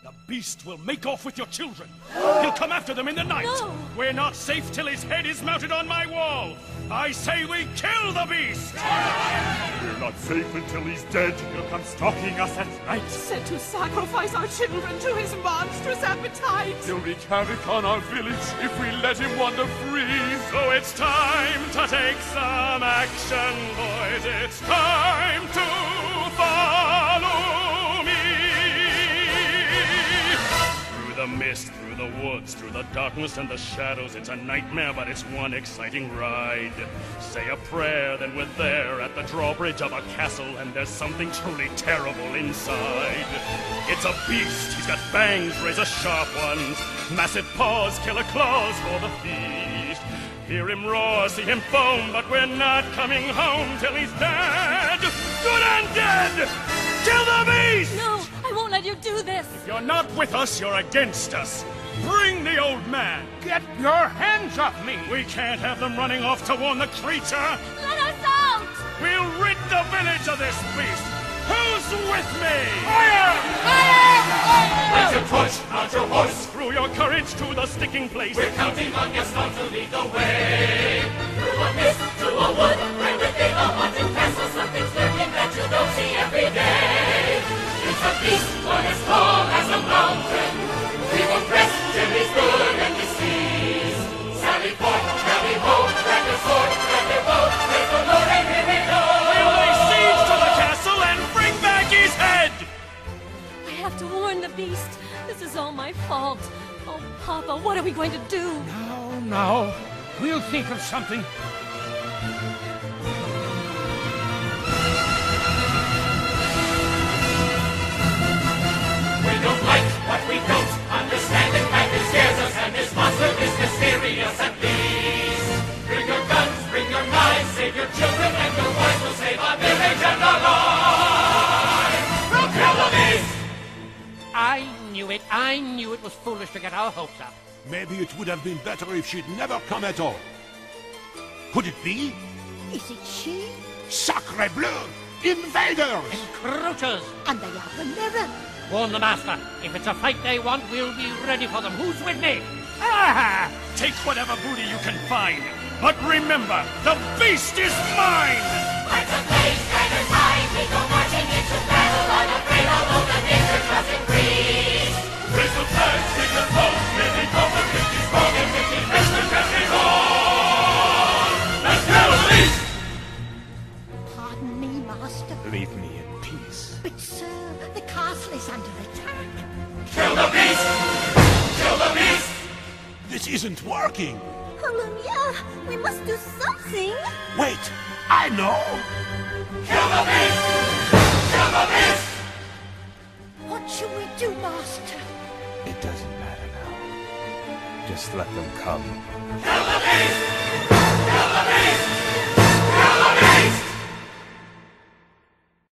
The beast will make off with your children. He'll come after them in the night. No. We're not safe till his head is mounted on my wall. I say we kill the beast! We're not safe until he's dead. He'll come stalking us at night. Said to sacrifice our children to his monstrous appetite. He'll wreak havoc on our village if we let him wander free. So it's time to take some action, boys. It's time to follow me. Through the mist, through the woods, through the darkness and the shadows. It's a nightmare, but it's one exciting ride. Say a prayer, then we're there at the drawbridge of a castle, and there's something truly terrible inside. It's a beast. He's got fangs, razor-sharp ones, massive paws, killer claws for the feast. Hear him roar, see him foam, but we're not coming home till he's dead. Good and dead! Kill the beast! No, I won't let you do this. If you're not with us, you're against us. Bring the old man. Get your hands off me! We can't have them running off to warn the creature. Let us out! We'll rid the village of this beast. Who's with me? Fire! Fire! Raise your torch, mount your horse. Through your courage to the sticking place. We're counting on your star to lead the way. Through a mist, through a wood, right within a haunted castle. Something's lurking that you don't see every day. It's a beast, one as tall as a mountain. We won't rest till he's good and deceased. Sally forth, rally home, crack a sword, crack a bow. Praise the Lord and here we go. We'll lay siege to the castle and bring back his head. I have to warn the beast. This is all my fault. Oh, Papa, what are we going to do? No. We'll think of something. We don't like what we don't understand. In fact, it scares us, and this monster is mysterious at least. Bring your guns, bring your knives, save your children and your wives. Will save our village and our lives. We'll kill the beast! I knew it was foolish to get our hopes up. Maybe it would have been better if she'd never come at all. Could it be? Is it she? Sacre bleu! Invaders! Encroachers! And they are the mirror. Warn the master. If it's a fight they want, we'll be ready for them. Who's with me? Ah! Take whatever booty you can find. But remember, the beast is mine! Hearts of blaze, banners high, we go marching into battle, unafraid, although the danger does increase. Raise the flags, take the pose, living home with 50 strong and 50 best and carry on! Let's kill the beast! Pardon me, master. Leave me in peace. But sir, the castle is under attack. Kill the beast! Kill the beast! This isn't working. Hallelujah! We must do something! Wait, I know. Kill the beast! Kill the beast! What shall we do, master? It doesn't matter now. Just let them come. Kill the beast! Kill the beast!